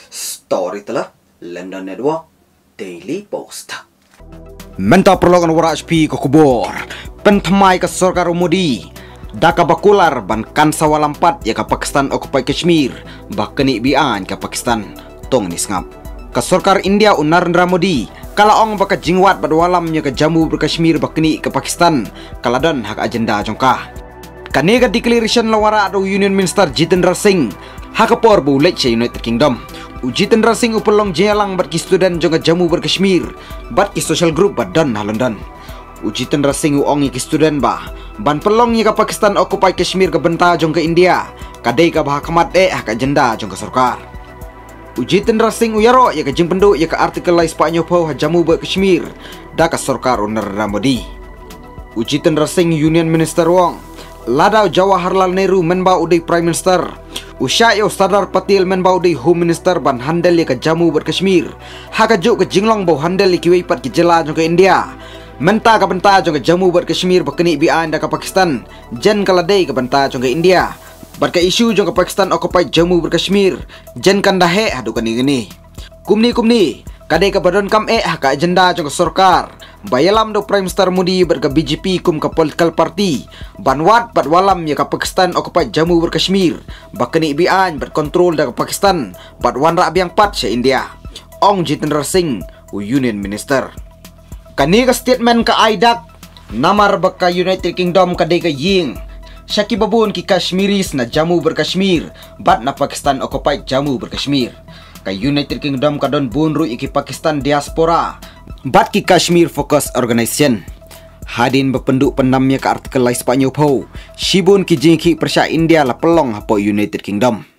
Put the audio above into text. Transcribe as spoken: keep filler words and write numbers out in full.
Story telah London Network Daily Post. Menta perlogan wara H P ke kubur pentamai ke Sarkar Modi daka bakular ban kan sawalampat ya ke Pakistan occupy Kashmir bakeni bian ke Pakistan tong ni sngap ke Sarkar India un Narendra Modi kala ong baka jingwat badwalam nya ke Jammu berkashmir bakeni ke Pakistan kaladan hak agenda jongkah kanega declaration lawara ado Union Minister Jitendra Singh hakapor bu leche United Kingdom Jitendra Singh upelong jelang bat ki student jonga Jammu berkashmir bat ki social group badan London Jitendra Singh uongi ki student ba ban pelong nya ke Pakistan occupy Kashmir ke benta jong ke India kadai ka bahakamat eh hak agenda jong ke Sarkar Jitendra Singh uyaro ya ke jing penduk ya ke artikel lai Spanyol po Jammu berkashmir da ka Sarkar Narendra Modi Jitendra Singh Union Minister wong Ladau Jawaharlal Nehru menba udai Prime Minister Ushayo Sardar Patel menba udai Home Minister ban handel ya ke Jammu berkashmir haka juk ke jinglong bau handel ya ki pat ki jela jong ke India menta ka benta jong ke Jammu berkashmir bakeni bian da ke Pakistan jen kaladai ke benta jong ke India bat ka isu jong ke Pakistan occupy Jammu berkashmir jen kan dahe hadu kani gini kumni kumni kadai ke badon kam e haka agenda jong ke Sarkar bayalam do Prime Minister Modi berka B J P kum ke political party banwat bat walam ya ke Pakistan occupy Jammu berkashmir bakeni bian berkontrol da ke Pakistan bat wan rak biang pat se India ong Jitendra Singh Union Minister kani ka statement ka aidak namar baka United Kingdom kadai ka ying syaki babun ki Kashmiris na Jammu berkashmir bat na Pakistan occupy Jammu berkashmir ka United Kingdom kadon bunru iki Pakistan diaspora bat ki Kashmir Focus Organization hadin bependuk penamnya ke artikel lai Spanyol po shibun ki jingki persya India la pelong hapo United Kingdom